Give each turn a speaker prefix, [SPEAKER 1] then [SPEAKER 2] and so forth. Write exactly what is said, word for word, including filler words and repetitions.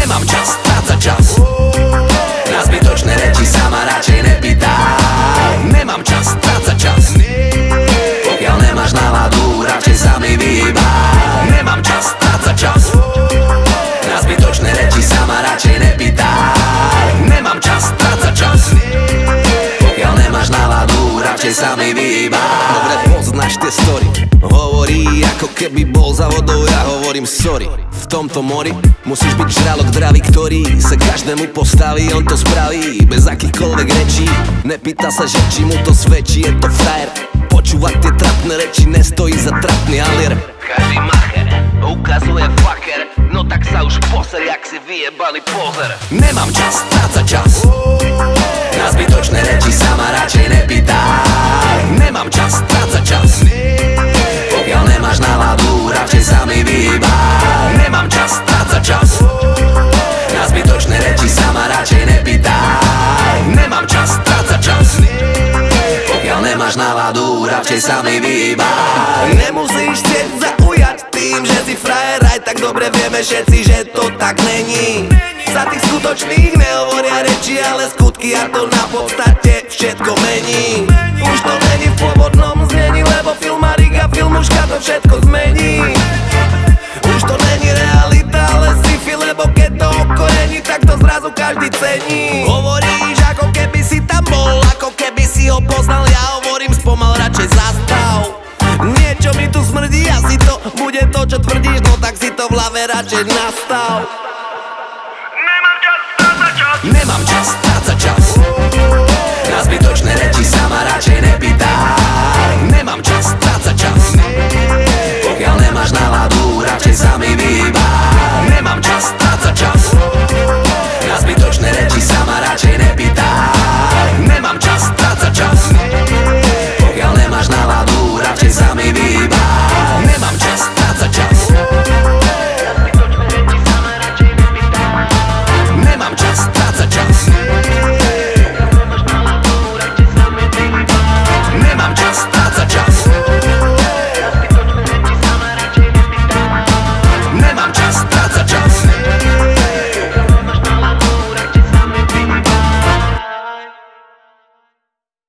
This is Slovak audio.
[SPEAKER 1] Nemám čas strácať čas na zbytočné reči, sa ma radšej nepýtaj. Nemám čas strácať čas, pokiaľ nemáš náladu, radšej sa mi vyhýbaj. Nemám čas strácať čas na zbytočné reči, sa ma radšej nepýtaj. Nemám čas strácať čas, pokiaľ nemáš náladu, radšej sa mi vyhýbaj. Dobre poznáš tie story, hovorí ako keby bol za vodou, ja hovorím sorry. V tomto mori musíš byť žralok dravý, ktorý sa každému postaví, on to spraví bez akýchkoľvek rečí. Nepýta sa, že či mu to svedčí, je to frajer. Počúvať tie trapné reči nestojí za trapný alier. Každý macher ukazuje faker, no tak sa už poser, jak si vyjebaný pozer. Nemám čas strácať čas na zbytočné reči, sa ma radšej nepýtaj. Nemám čas strácať čas, pokiaľ nemáš náladu, radšej sa mi vyhýbaj. Nemám čas strácať čas na zbytočné reči, sa ma radšej nepýtaj. Nemám čas strácať čas, pokiaľ nemáš náladu, radšej sa mi vyhýbaj. Nemusíš chcieť zaujať tým, že si frajer, aj tak dobre vieme všetci, že to tak není. Za tých skutočných nehovoria reči, ale skutky, a to na podstate všetko mení. Už to není v pôvodnom znení, lebo filmarik a filmuška to všetko zmení. Už to není realita, ale sci-fi, lebo keď to okorení, tak to zrazu každý cení. Hovorí